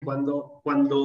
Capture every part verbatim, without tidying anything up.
cuando,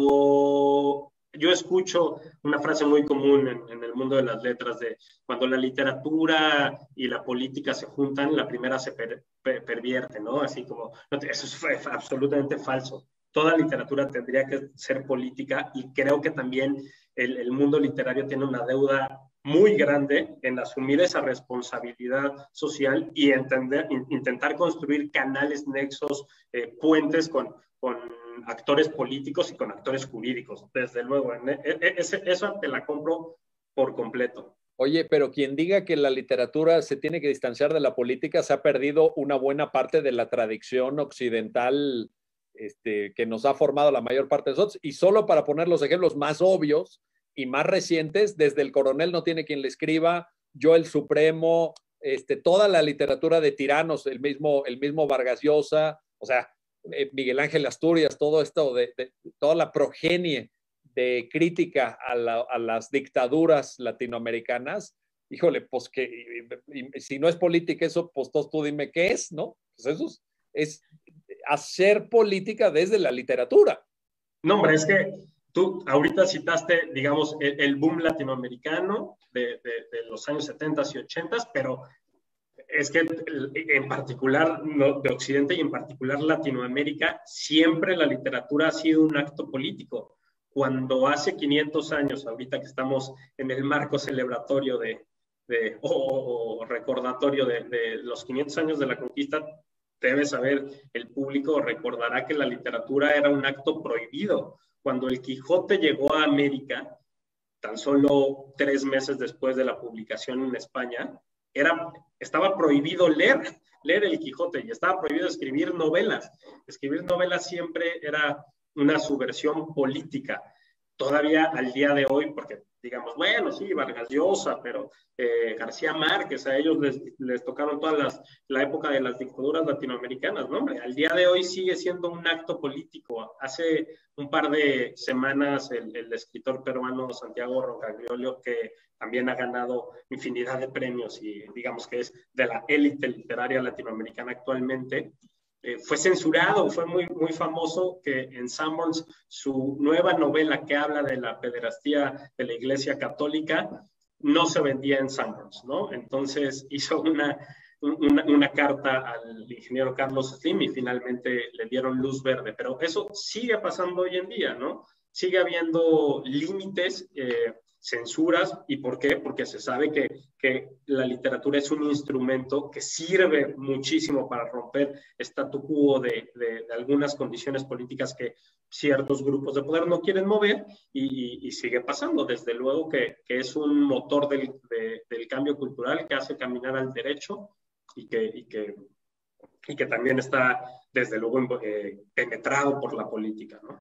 cuando yo escucho una frase muy común en, en el mundo de las letras de cuando la literatura y la política se juntan, la primera se per, per, pervierte, ¿no? Así como, no, eso es absolutamente falso. Toda literatura tendría que ser política y creo que también el, el mundo literario tiene una deuda muy grande en asumir esa responsabilidad social y entender, in, intentar construir canales, nexos, eh, puentes con, con actores políticos y con actores jurídicos, desde luego. En, en, en, eso te la compro por completo. Oye, pero quien diga que la literatura se tiene que distanciar de la política se ha perdido una buena parte de la tradición occidental este, que nos ha formado la mayor parte de nosotros. Y solo para poner los ejemplos más obvios y más recientes, desde El Coronel no tiene quien le escriba, Yo el Supremo, este, toda la literatura de tiranos, el mismo, el mismo Vargas Llosa, o sea, eh, Miguel Ángel Asturias, todo esto, de, de, toda la progenie de crítica a, la, a las dictaduras latinoamericanas, híjole, pues que y, y, si no es política eso, pues tú dime qué es, ¿no? Pues eso es, es hacer política desde la literatura. No, hombre, es que tú ahorita citaste, digamos, el, el boom latinoamericano de, de, de los años setenta y ochenta, pero es que en particular de Occidente y en particular Latinoamérica, siempre la literatura ha sido un acto político. Cuando hace quinientos años, ahorita que estamos en el marco celebratorio de, de o, o recordatorio de, de los quinientos años de la conquista, debe saber, el público recordará que la literatura era un acto prohibido. Cuando el Quijote llegó a América, tan solo tres meses después de la publicación en España, era, estaba prohibido leer, leer el Quijote y estaba prohibido escribir novelas. Escribir novelas siempre era una subversión política. Todavía al día de hoy, porque digamos, bueno, sí, Vargas Llosa, pero eh, García Márquez, a ellos les, les tocaron toda las, la época de las dictaduras latinoamericanas, ¿no? Hombre, al día de hoy sigue siendo un acto político. Hace un par de semanas el, el escritor peruano Santiago Roncagliolo, que también ha ganado infinidad de premios y digamos que es de la élite literaria latinoamericana actualmente, Eh, fue censurado, fue muy, muy famoso que en Sanborns su nueva novela que habla de la pederastía de la Iglesia Católica no se vendía en Sanborns, ¿no? Entonces hizo una, una, una carta al ingeniero Carlos Slim y finalmente le dieron luz verde, pero eso sigue pasando hoy en día, ¿no? Sigue habiendo límites, eh, censuras. ¿Y por qué? Porque se sabe que, que la literatura es un instrumento que sirve muchísimo para romper statu quo de, de, de algunas condiciones políticas que ciertos grupos de poder no quieren mover y, y, y sigue pasando. Desde luego que, que es un motor del, de, del cambio cultural que hace caminar al derecho y que, y que, y que también está, desde luego, eh, penetrado por la política, ¿no?